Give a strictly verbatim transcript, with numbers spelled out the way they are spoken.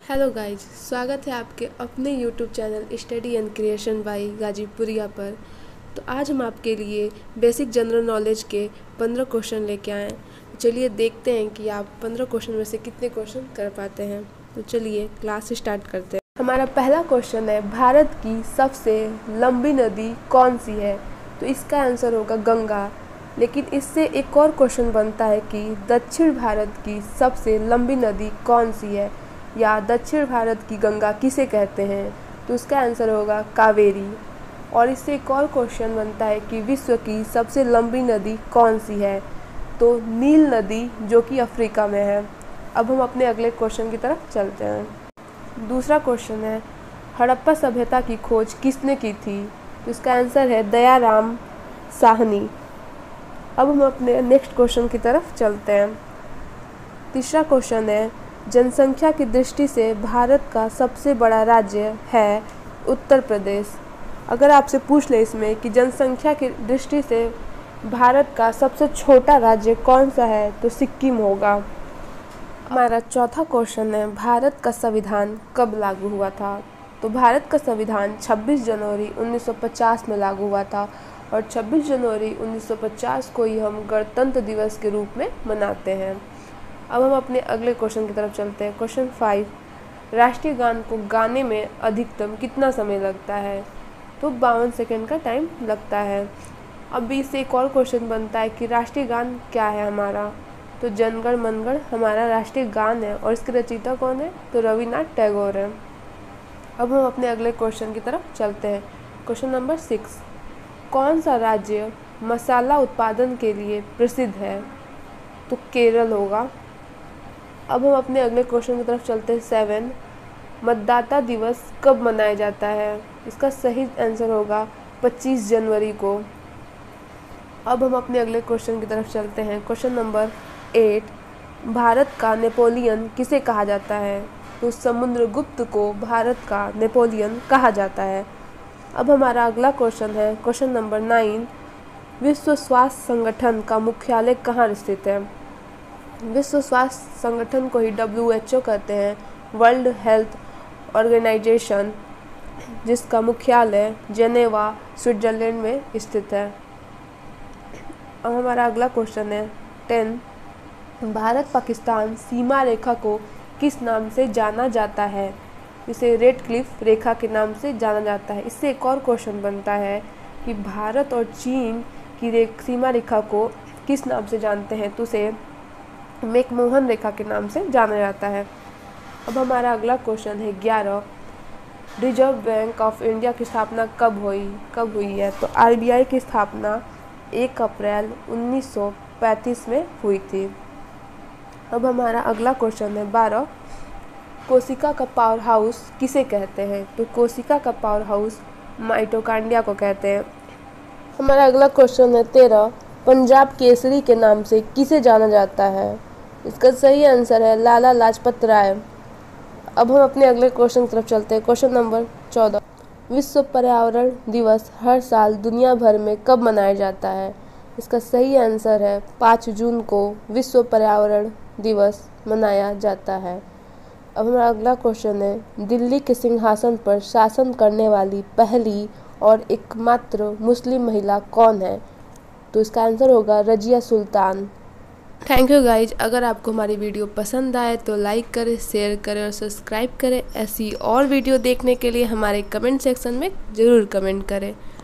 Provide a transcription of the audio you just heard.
Hello guys, स्वागत है आपके अपने YouTube channel study and creation by Ghazipuriya पर। तो आज हम आपके लिए बेसिक जनरल नॉलेज के पंद्रह क्वेश्चन लेके आए हैं। चलिए देखते हैं कि आप पंद्रह क्वेश्चन में से कितने क्वेश्चन कर पाते हैं। तो चलिए क्लास स्टार्ट करते हैं। हमारा पहला क्वेश्चन है, भारत की सबसे लंबी नदी कौन सी है? तो इसका आंसर होगा गंगा। लेकिन इससे एक और क्वेश्चन बनता है कि दक्षिण भारत की सबसे लंबी नदी कौन सी है, या दक्षिण भारत की गंगा किसे कहते हैं? तो उसका आंसर होगा कावेरी। और इससे एक और क्वेश्चन बनता है कि विश्व की सबसे लंबी नदी कौन सी है? तो नील नदी, जो कि अफ्रीका में है। अब हम अपने अगले क्वेश्चन की तरफ चलते हैं। दूसरा क्वेश्चन है, हड़प्पा सभ्यता की खोज किसने की थी? तो इसका आंसर है दयाराम साहनी। अब हम अपने नेक्स्ट क्वेश्चन की तरफ चलते हैं। तीसरा क्वेश्चन है, जनसंख्या की दृष्टि से भारत का सबसे बड़ा राज्य है उत्तर प्रदेश। अगर आपसे पूछ ले इसमें कि जनसंख्या की दृष्टि से भारत का सबसे छोटा राज्य कौन सा है, तो सिक्किम होगा। हमारा चौथा क्वेश्चन है, भारत का संविधान कब लागू हुआ था? तो भारत का संविधान छब्बीस जनवरी उन्नीस सौ पचास में लागू हुआ था, और छब्बीस जनवरी उन्नीस सौ पचास को ही हम गणतंत्र दिवस के रूप में मनाते हैं। अब हम अपने अगले क्वेश्चन की तरफ चलते हैं। क्वेश्चन फाइव, राष्ट्रीय गान को गाने में अधिकतम कितना समय लगता है? तो बावन सेकेंड का टाइम लगता है। अब इससे एक और क्वेश्चन बनता है कि राष्ट्रीय गान क्या है हमारा? तो जनगण मनगढ़ हमारा राष्ट्रीय गान है, और इसके रचयिता कौन है? तो रविन्द्रनाथ टैगोर है। अब हम अपने अगले क्वेश्चन की तरफ चलते हैं। क्वेश्चन नंबर सिक्स, कौन सा राज्य मसाला उत्पादन के लिए प्रसिद्ध है? तो केरल होगा। अब हम अपने अगले क्वेश्चन की तरफ चलते हैं। सेवन, मतदाता दिवस कब मनाया जाता है? इसका सही आंसर होगा पच्चीस जनवरी को। अब हम अपने अगले क्वेश्चन की तरफ चलते हैं। क्वेश्चन नंबर एट, भारत का नेपोलियन किसे कहा जाता है? तो समुद्रगुप्त को भारत का नेपोलियन कहा जाता है। अब हमारा अगला क्वेश्चन है क्वेश्चन नंबर नाइन, विश्व स्वास्थ्य संगठन का मुख्यालय कहाँ स्थित है? विश्व स्वास्थ्य संगठन को ही डब्ल्यू एच ओ कहते हैं, वर्ल्ड हेल्थ ऑर्गेनाइजेशन, जिसका मुख्यालय जेनेवा स्विट्जरलैंड में स्थित है। अब हमारा अगला क्वेश्चन है टेन, भारत पाकिस्तान सीमा रेखा को किस नाम से जाना जाता है? इसे रेड क्लिफ रेखा के नाम से जाना जाता है। इससे एक और क्वेश्चन बनता है कि भारत और चीन की रे, सीमा रेखा को किस नाम से जानते हैं? तो उसे मैकमोहन रेखा के नाम से जाना जाता है। अब हमारा अगला क्वेश्चन है ग्यारह, रिजर्व बैंक ऑफ इंडिया की स्थापना कब हुई कब हुई है? तो आर बी आई की स्थापना एक अप्रैल उन्नीस सौ पैंतीस में हुई थी। अब हमारा अगला क्वेश्चन है बारह, कोशिका का पावर हाउस किसे कहते हैं? तो कोशिका का पावर हाउस माइटोकांड्रिया को कहते हैं। हमारा अगला क्वेश्चन है तेरह, पंजाब केसरी के नाम से किसे जाना जाता है? इसका सही आंसर है लाला लाजपत राय। अब हम अपने अगले क्वेश्चन की तरफ चलते हैं। क्वेश्चन नंबर चौदह, विश्व पर्यावरण दिवस हर साल दुनिया भर में कब मनाया जाता है? इसका सही आंसर है पाँच जून को विश्व पर्यावरण दिवस मनाया जाता है। अब हमारा अगला क्वेश्चन है, दिल्ली के सिंहासन पर शासन करने वाली पहली और एकमात्र मुस्लिम महिला कौन है? तो इसका आंसर होगा Razia Sultan. Thank you guys. अगर आपको हमारी वीडियो पसंद आए तो लाइक करें, शेयर करें और सब्सक्राइब करें। ऐसी और वीडियो देखने के लिए हमारे कमेंट सेक्शन में ज़रूर कमेंट करें।